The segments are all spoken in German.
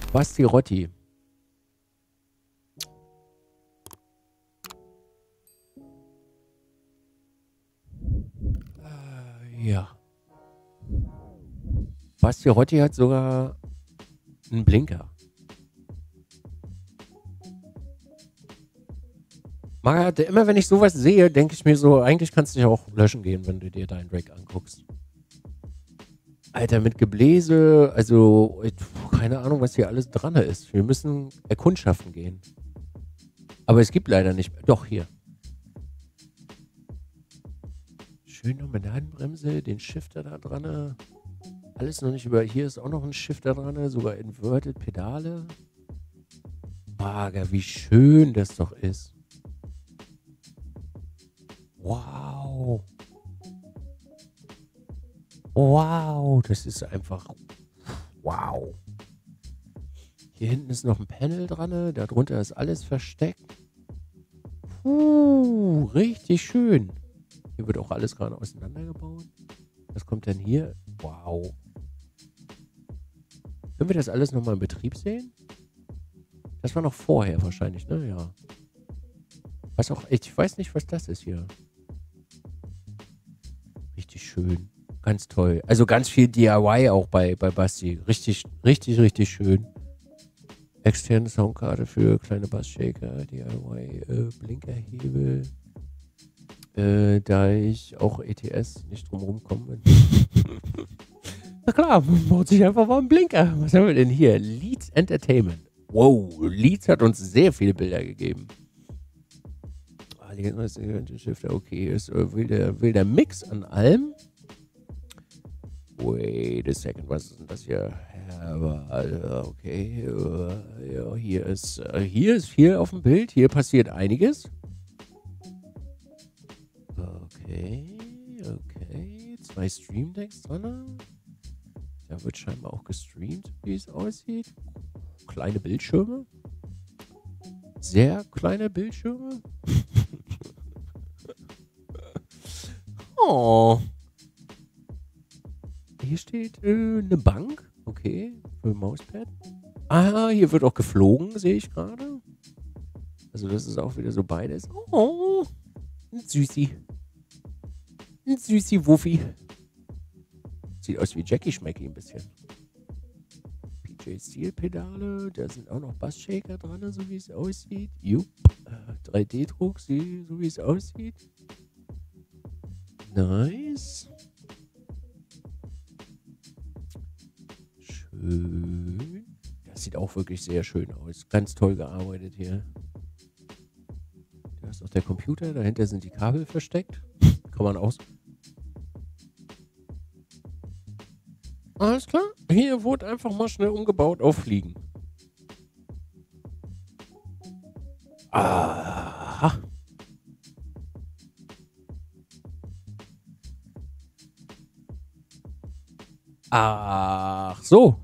Basti Rotti. Ja. Basti Rotti hat sogar einen Blinker. Marga, immer wenn ich sowas sehe, denke ich mir so, eigentlich kannst du dich auch löschen gehen, wenn du dir deinen Rack anguckst. Alter, mit Gebläse, also keine Ahnung, was hier alles dran ist. Wir müssen erkundschaften gehen. Aber es gibt leider nicht mehr. Doch, hier. Schön noch mit der Handbremse, den Shifter da dran. Alles noch nicht über. Hier ist auch noch ein Shifter dran, sogar Inverted Pedale. Marga, wie schön das doch ist. Wow. Wow, das ist einfach wow. Hier hinten ist noch ein Panel dran, darunter ist alles versteckt. Richtig schön. Hier wird auch alles gerade auseinandergebaut. Was kommt denn hier? Wow. Können wir das alles nochmal in Betrieb sehen? Das war noch vorher wahrscheinlich, ne? Ja. Was auch, ich weiß nicht, was das ist hier. Richtig schön. Ganz toll. Also ganz viel DIY auch bei Basti. Richtig, richtig, richtig schön. Externe Soundkarte für kleine Bassshaker, DIY, Blinkerhebel. Da ich auch ETS nicht drumherum komme. Na klar, man baut sich einfach mal einen Blinker. Was haben wir denn hier? Leeds Entertainment. Wow, Leeds hat uns sehr viele Bilder gegeben. Okay, ist will der Mix an allem. Wait a second, was ist denn das hier? Okay, ja, hier ist viel auf dem Bild. Hier passiert einiges. Okay. 2 Stream Decks dran. Da wird scheinbar auch gestreamt, wie es aussieht. Kleine Bildschirme. Sehr kleine Bildschirme. Oh. Hier steht eine Bank. Okay, für Mauspad. Ah, hier wird auch geflogen, sehe ich gerade. Also das ist auch wieder so beides. Oh, ein Süßi. Ein Süßi-Wuffi. Sieht aus wie Jackie Schmecki ein bisschen. PJ Steel-Pedale. Da sind auch noch Bassshaker dran, so wie es aussieht. Jupp. 3D-Druck, so wie es aussieht. Nice. Schön. Das sieht auch wirklich sehr schön aus. Ganz toll gearbeitet hier. Da ist auch der Computer. Dahinter sind die Kabel versteckt. Kann man aus. Alles klar. Hier wurde einfach mal schnell umgebaut auf Fliegen. Aha. Ach so.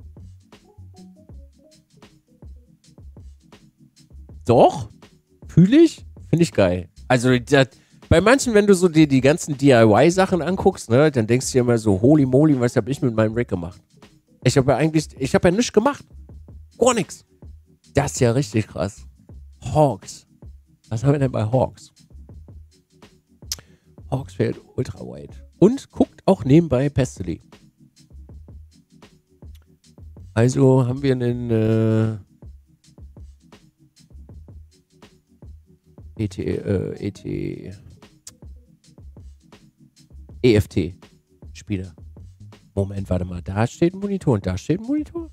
Doch. Fühle ich. Finde ich geil. Also bei manchen, wenn du so dir die ganzen DIY-Sachen anguckst, ne, dann denkst du dir immer so, holy moly, was habe ich mit meinem Rack gemacht? Ich habe ja nichts gemacht. Gar nichts. Das ist ja richtig krass. Hawks. Was haben wir denn bei Hawks? Hawks fährt ultra wide. Und guckt auch nebenbei Pestily. Also haben wir einen EFT-Spieler. Moment, warte mal. Da steht ein Monitor und da steht ein Monitor?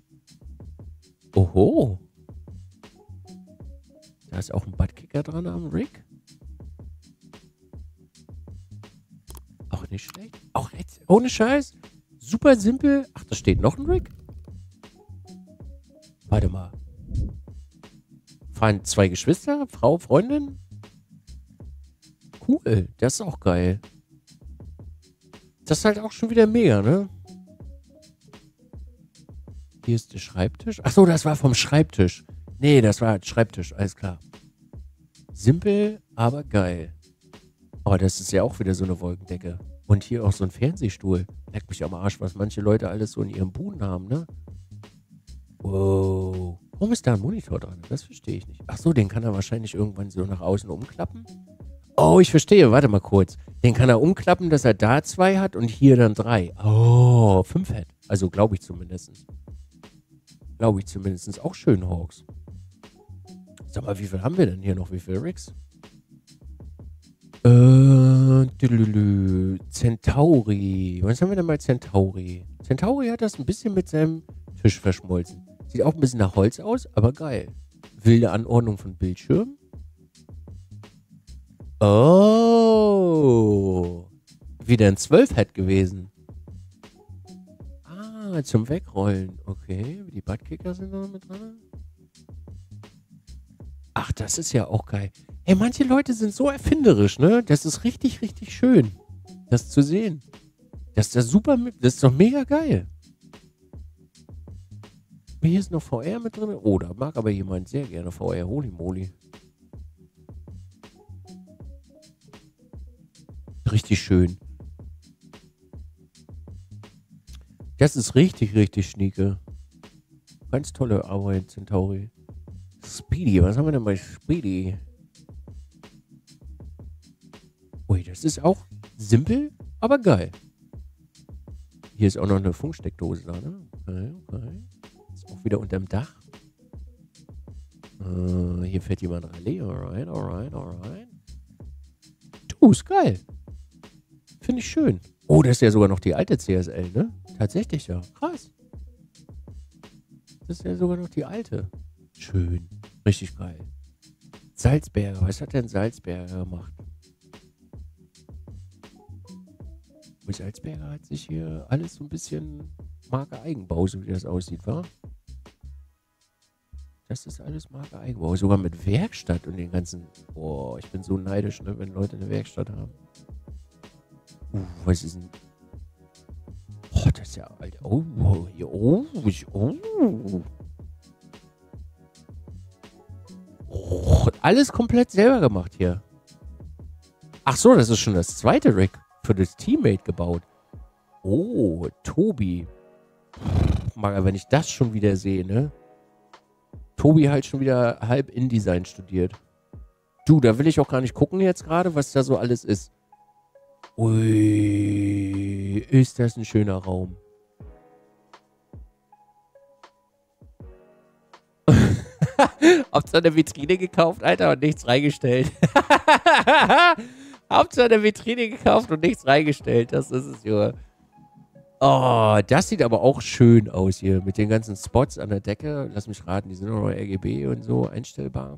Oho. Da ist auch ein Buttkicker dran am Rig. Auch nicht schlecht. Auch jetzt, ohne Scheiß. Super simpel. Ach, da steht noch ein Rig. Warte mal. Fahren 2 Geschwister? Frau, Freundin? Cool. Das ist auch geil. Das ist halt auch schon wieder mega, ne? Hier ist der Schreibtisch. Achso, das war vom Schreibtisch. Nee, das war halt Schreibtisch. Alles klar. Simpel, aber geil. Oh, das ist ja auch wieder so eine Wolkendecke. Und hier auch so ein Fernsehstuhl. Leck mich am Arsch, was manche Leute alles so in ihrem Buden haben, ne? Wow. Warum ist da ein Monitor dran? Das verstehe ich nicht. Ach so, den kann er wahrscheinlich irgendwann so nach außen umklappen. Oh, ich verstehe. Warte mal kurz. Den kann er umklappen, dass er da 2 hat und hier dann 3. Oh, 5 hat. Also glaube ich zumindest. Glaube ich zumindest. Auch schön, Hawks. Sag mal, wie viel haben wir denn hier noch? Wie viel Rigs? Centauri. Was haben wir denn bei Centauri? Centauri hat das ein bisschen mit seinem Tisch verschmolzen. Sieht auch ein bisschen nach Holz aus, aber geil. Wilde Anordnung von Bildschirmen. Oh. Wieder ein 12-Head gewesen. Ah, zum Wegrollen. Okay, die Buttkicker sind noch mit dran. Ach, das ist ja auch geil. Ey, manche Leute sind so erfinderisch, ne? Das ist richtig, richtig schön, das zu sehen. Das ist ja super, das ist doch mega geil. Hier ist noch VR mit drin. Oh, da mag aber jemand sehr gerne VR. Holy moly. Richtig schön. Das ist richtig, richtig schnieke. Ganz tolle Arbeit, Centauri. Speedy, was haben wir denn bei Speedy? Ui, das ist auch simpel, aber geil. Hier ist auch noch eine Funksteckdose da, ne? Okay, okay. Ist auch wieder unterm Dach. Hier fährt jemand Rallye. Alright, alright, alright. Du, ist geil. Finde ich schön. Oh, das ist ja sogar noch die alte CSL, ne? Tatsächlich ja. Krass. Das ist ja sogar noch die alte. Schön. Richtig geil. Salzberger. Was hat denn Salzberger gemacht? Und Salzberger hat sich hier alles so ein bisschen Marke Eigenbau, so wie das aussieht, wa? Das ist alles Marke Eigenbau. Sogar mit Werkstatt und den ganzen... Boah, ich bin so neidisch, ne, wenn Leute eine Werkstatt haben. Was ist denn... Oh, das ist ja alt. Oh, hier. Oh. Oh, alles komplett selber gemacht hier. Ach so, das ist schon das zweite Rig für das Teammate gebaut. Oh, Tobi. Maga, wenn ich das schon wieder sehe, ne? Tobi halt schon wieder halb InDesign studiert. Du, da will ich auch gar nicht gucken jetzt gerade, was da so alles ist. Ui, ist das ein schöner Raum. Hauptsache eine Vitrine gekauft, Alter, und nichts reingestellt. Hauptsache eine Vitrine gekauft und nichts reingestellt. Das ist es, Junge. Oh, das sieht aber auch schön aus hier. Mit den ganzen Spots an der Decke. Lass mich raten, die sind auch noch RGB und so einstellbar.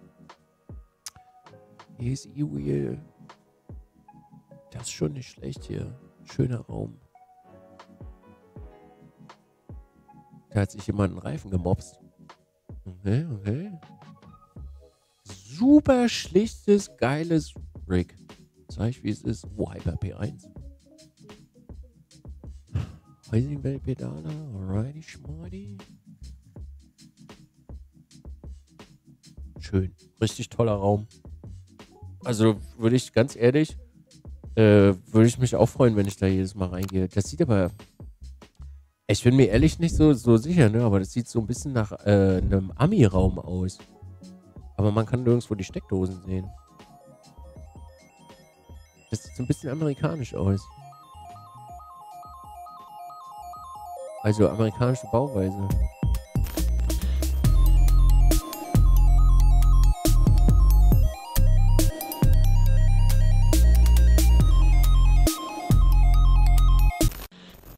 Hier ist E-Wheel. Das ist schon nicht schlecht hier. Schöner Raum. Da hat sich jemand einen Reifen gemopst. Okay, okay. Super schlichtes, geiles Rig. Zeig ich, wie es ist. Oh, Hyper P1. Heisenberg-Pedale. Alrighty, schmighty. Schön. Richtig toller Raum. Also würde ich ganz ehrlich, würde ich mich auch freuen, wenn ich da jedes Mal reingehe. Das sieht aber... Ich bin mir ehrlich nicht so sicher, ne? Aber das sieht so ein bisschen nach einem Ami-Raum aus. Aber man kann nirgendwo die Steckdosen sehen. Das sieht so ein bisschen amerikanisch aus. Also amerikanische Bauweise.